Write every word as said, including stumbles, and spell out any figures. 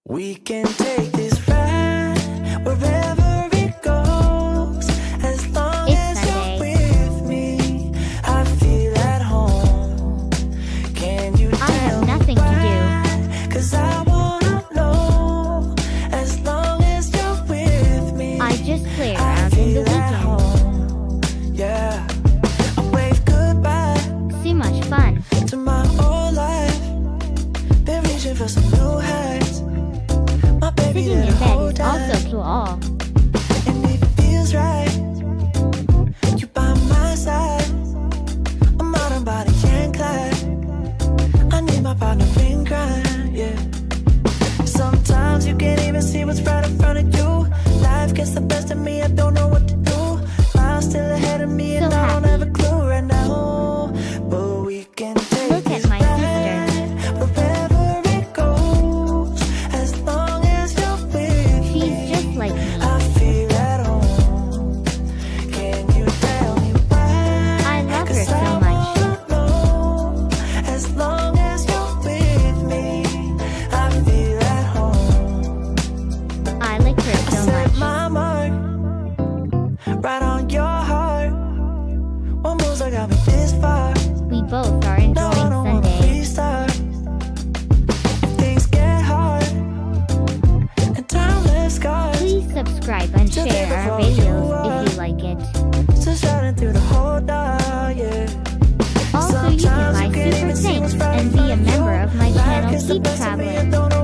We can take this ride wherever it goes, as long It's as Sunday. you're with me. I feel at home. Can you I tell have me nothing to why? 'Cause I wanna know, as long as you're with me. I just play I around in the feel at weekend. home. Yeah, I wave goodbye See much fun. to my old life. Been reaching for some new heights. My baby Sitting in little bed hold is also tight. cool. And it feels right, you by my side. I'm out on body and Clyde. I need my partner in crime, yeah. Sometimes you can't even see what's right in front of you. Life gets the best of me, I don't know what to do. Miles still ahead of me and So I don't happy. have a clue right now. But we can take Look this at my ride wherever it goes, as long as you're with me. She's just like me. I feel at home. Can you tell me why? I love her 'Cause so I much. wanna know, as long as you're with me. I feel at home. I like her I so set much. my mark right on your heart. One moves that got me this far. We both are Now I enjoying don't wanna Sunday. restart. If things get hard and time left scars, Please subscribe and Just share think of our all you videos are. if you like it. just shining through the whole dark, yeah. Also, you can Sometimes buy you can't super even see what's thanks right in and be front a of member you. of my Life channel. gets the Keep best of me, I traveling. don't